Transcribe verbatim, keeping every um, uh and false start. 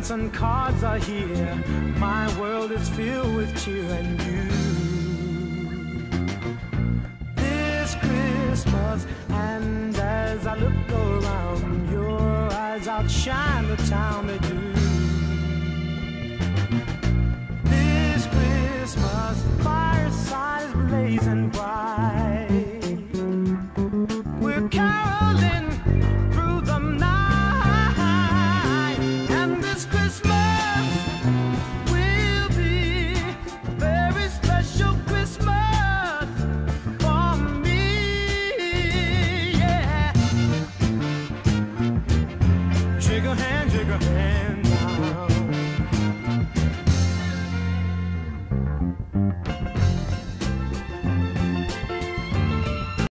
presents and cards are here. My world is filled with cheer and you. This Christmas, and as I look around, your eyes outshine the town they do. This Christmas, the fireside is blazing bright.